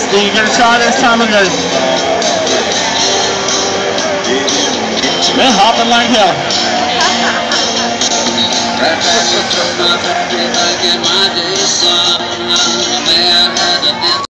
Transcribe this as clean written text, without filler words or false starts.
You gonna try this time or good? They're hopping like hell.